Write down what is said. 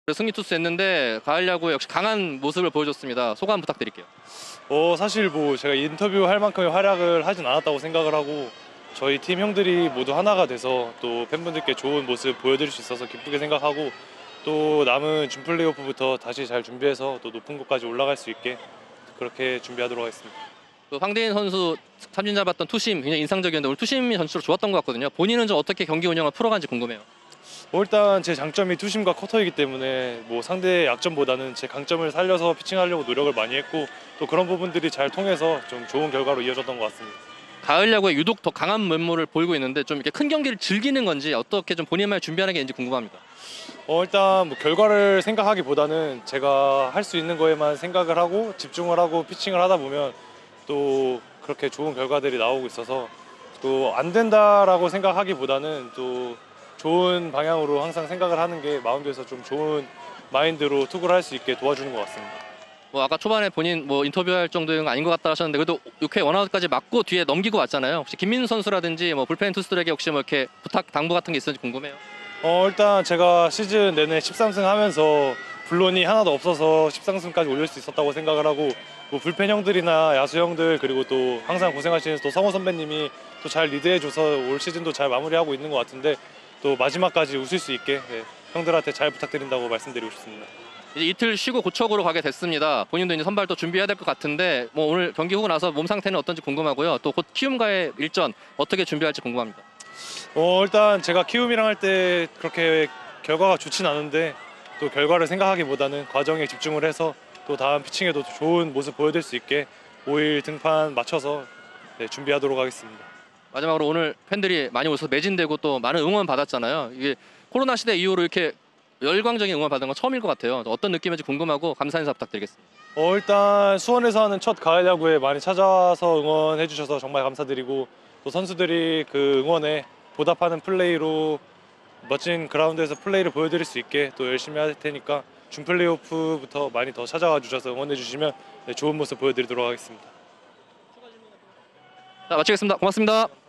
승리 투수했는데 가을 야구에 역시 강한 모습을 보여줬습니다. 소감 부탁드릴게요. 사실 뭐 제가 인터뷰 할 만큼의 활약을 하진 않았다고 생각을 하고 저희 팀 형들이 모두 하나가 돼서 또 팬분들께 좋은 모습 보여드릴 수 있어서 기쁘게 생각하고 또 남은 준 플레이오프부터 다시 잘 준비해서 또 높은 곳까지 올라갈 수 있게 그렇게 준비하도록 하겠습니다. 또 황대인 선수 삼진 잡았던 투심 굉장히 인상적이었는데 오늘 투심이 전체로 좋았던 것 같거든요. 본인은 좀 어떻게 경기 운영을 풀어간지 궁금해요. 일단 제 장점이 투심과 커터이기 때문에 뭐 상대의 약점보다는 제 강점을 살려서 피칭하려고 노력을 많이 했고 또 그런 부분들이 잘 통해서 좀 좋은 결과로 이어졌던 것 같습니다. 가을 야구에 유독 더 강한 면모를 보이고 있는데 좀 이렇게 큰 경기를 즐기는 건지 어떻게 좀 본인만의 준비하는 게 있는지 궁금합니다. 일단 뭐 결과를 생각하기보다는 제가 할 수 있는 거에만 생각을 하고 집중을 하고 피칭을 하다 보면 또 그렇게 좋은 결과들이 나오고 있어서 또 안 된다라고 생각하기보다는 또 좋은 방향으로 항상 생각을 하는 게 마운드에서 좀 좋은 마인드로 투구를 할 수 있게 도와주는 것 같습니다. 뭐 아까 초반에 본인 뭐 인터뷰할 정도는 아닌 것 같다 하셨는데 그래도 6회 원아웃까지 맞고 뒤에 넘기고 왔잖아요. 혹시 김민수 선수라든지 뭐 불펜 투수들에게 혹시 뭐 이렇게 부탁 당부 같은 게 있었는지 궁금해요. 일단 제가 시즌 내내 13승 하면서 불론이 하나도 없어서 13승까지 올릴 수 있었다고 생각을 하고 뭐 불펜 형들이나 야수 형들 그리고 또 항상 고생하시는 또 성호 선배님이 또 잘 리드해줘서 올 시즌도 잘 마무리하고 있는 것 같은데 또 마지막까지 웃을 수 있게 형들한테 잘 부탁드린다고 말씀드리고 싶습니다. 이제 이틀 쉬고 고척으로 가게 됐습니다. 본인도 이제 선발 또 준비해야 될 것 같은데 뭐 오늘 경기 후고 나서 몸 상태는 어떤지 궁금하고요. 또 곧 키움과의 일전 어떻게 준비할지 궁금합니다. 일단 제가 키움이랑 할 때 그렇게 결과가 좋진 않은데 또 결과를 생각하기보다는 과정에 집중을 해서 또 다음 피칭에도 좋은 모습 보여드릴 수 있게 5일 등판 맞춰서 준비하도록 하겠습니다. 마지막으로 오늘 팬들이 많이 오셔서 매진되고 또 많은 응원 받았잖아요. 이게 코로나 시대 이후로 이렇게 열광적인 응원 받은 건 처음일 것 같아요. 어떤 느낌인지 궁금하고 감사 인사 부탁드리겠습니다. 일단 수원에서 하는 첫 가을 야구에 많이 찾아와서 응원해 주셔서 정말 감사드리고 또 선수들이 그 응원에 보답하는 플레이로 멋진 그라운드에서 플레이를 보여드릴 수 있게 또 열심히 할 테니까 준 플레이오프부터 많이 더 찾아와 주셔서 응원해 주시면 좋은 모습 보여드리도록 하겠습니다. 자, 마치겠습니다. 고맙습니다.